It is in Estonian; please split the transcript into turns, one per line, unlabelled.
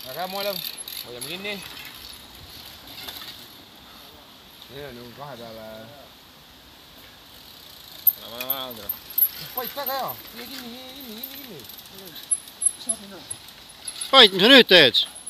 Väga hea Moelev, hoiame kinni. Nüüd on ju kahe peale. Vana, Andra. Pait väga hea, kinni.
Pait, mis sa nüüd teed?